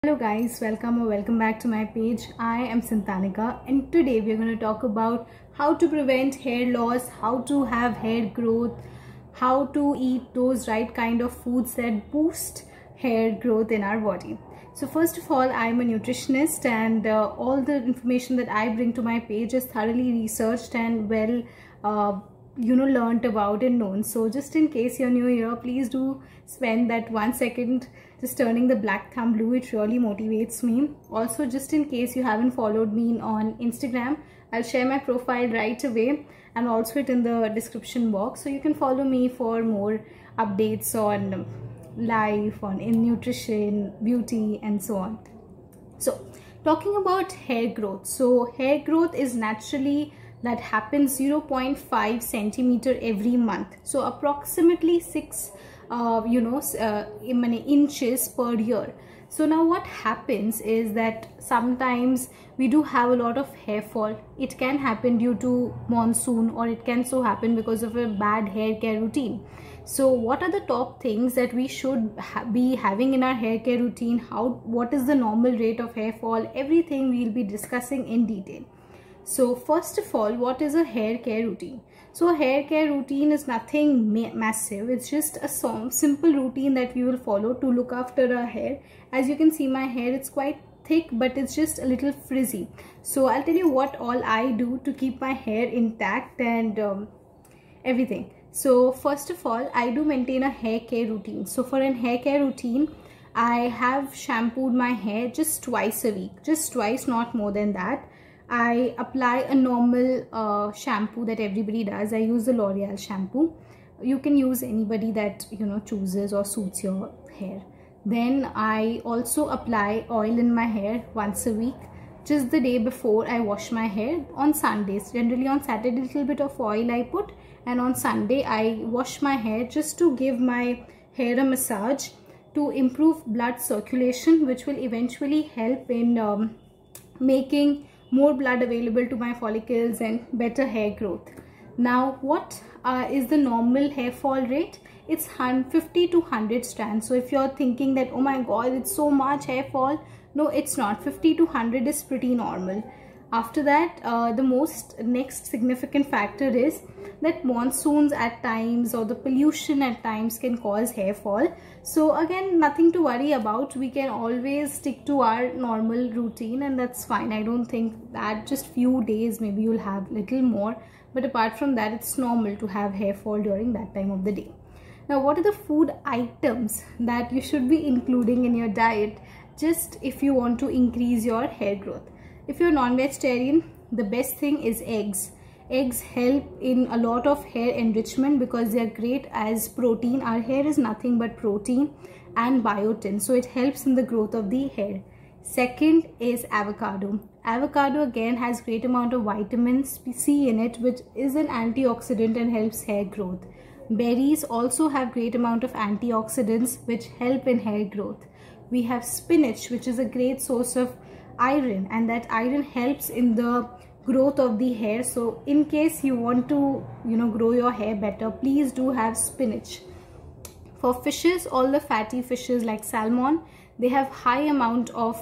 Hello guys, welcome or welcome back to my page. I am Santanika and today we are going to talk about how to prevent hair loss, how to have hair growth, how to eat those right kind of foods that boost hair growth in our body. So first of all, I am a nutritionist and all the information that I bring to my page is thoroughly researched and well learned about and known. So just in case you're new here, please do spend that 1 second just turning the black thumb blue. It really motivates me. Also, just in case you haven't followed me on Instagram, I'll share my profile right away and also it in the description box, so you can follow me for more updates on life, in nutrition, beauty and so on. So talking about hair growth, so hair growth is naturally that happens 0.5 centimeter every month, so approximately 6 inches per year. So now what happens is that sometimes we do have a lot of hair fall. It can happen due to monsoon, or it can so happen because of a bad hair care routine. So what are the top things that we should be having in our hair care routine? What is the normal rate of hair fall? Everything we'll be discussing in detail. So first of all, what is a hair care routine? So a hair care routine is nothing massive. It's just a simple routine that we will follow to look after our hair. As you can see, my hair, it's quite thick, but it's just a little frizzy. So I'll tell you what all I do to keep my hair intact and everything. So first of all, I do maintain a hair care routine. So for a hair care routine, I have shampooed my hair just twice a week. Just twice, not more than that. I apply a normal shampoo that everybody does. I use the L'Oreal shampoo. You can use anybody that chooses or suits your hair. Then I also apply oil in my hair once a week, just the day before I wash my hair on Sundays. Generally on Saturday, a little bit of oil I put, and on Sunday I wash my hair just to give my hair a massage to improve blood circulation, which will eventually help in making more blood available to my follicles and better hair growth. Now what is the normal hair fall rate? It's 50 to 100 strands. So if you're thinking that, oh my god, it's so much hair fall, no, it's not. 50 to 100 is pretty normal. After that, the next significant factor is that monsoons at times or the pollution at times can cause hair fall. So again, nothing to worry about. We can always stick to our normal routine and that's fine. I don't think that just few days maybe you'll have little more, but apart from that, it's normal to have hair fall during that time of the day. Now, what are the food items that you should be including in your diet just if you want to increase your hair growth? If you're non-vegetarian, the best thing is eggs. Eggs help in a lot of hair enrichment because they are great as protein. Our hair is nothing but protein and biotin, so it helps in the growth of the hair. Second is avocado. Avocado again has great amount of vitamin C in it, which is an antioxidant and helps hair growth. Berries also have great amount of antioxidants which help in hair growth. We have spinach, which is a great source of iron, and that iron helps in the growth of the hair. So in case you want to grow your hair better, please do have spinach. For fishes, all the fatty fishes like salmon, they have high amount of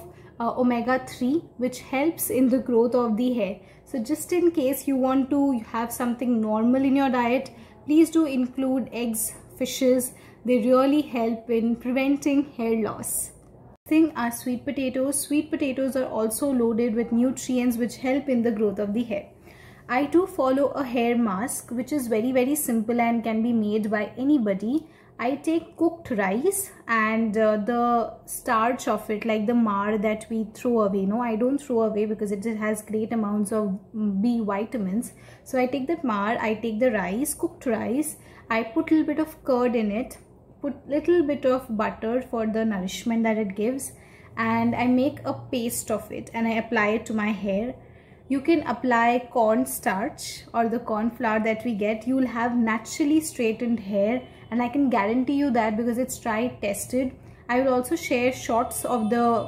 omega-3, which helps in the growth of the hair. So just in case you want to have something normal in your diet, please do include eggs, fishes. They really help in preventing hair loss. Thing are sweet potatoes. Sweet potatoes are also loaded with nutrients which help in the growth of the hair. I do follow a hair mask which is very simple and can be made by anybody. I take cooked rice and the starch of it, like the mar that we throw away. No, I don't throw away because it has great amounts of B vitamins. So I take that mar, I take the rice, cooked rice, I put a little bit of curd in it, put little bit of butter for the nourishment that it gives, and I make a paste of it and I apply it to my hair. You can apply corn starch or the corn flour that we get. You will have naturally straightened hair, and I can guarantee you that because it's tried tested. I will also share shots of the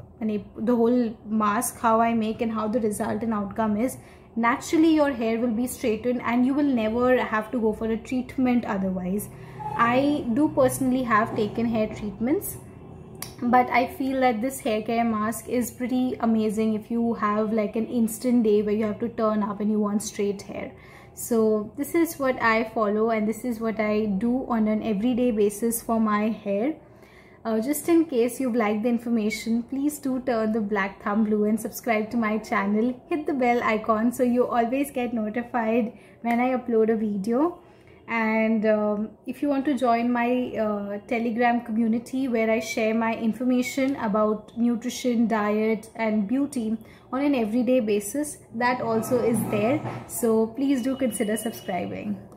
whole mask, how I make and how the result and outcome is. Naturally your hair will be straightened and you will never have to go for a treatment otherwise. I do personally have taken hair treatments but I feel that this hair care mask is pretty amazing if you have like an instant day where you have to turn up and you want straight hair. So this is what I follow, and this is what I do on an everyday basis for my hair. Just in case you've liked the information, please do turn the black thumb blue and subscribe to my channel. Hit the bell icon so you always get notified when I upload a video. And if you want to join my Telegram community where I share my information about nutrition, diet and beauty on an everyday basis, that also is there. So please do consider subscribing.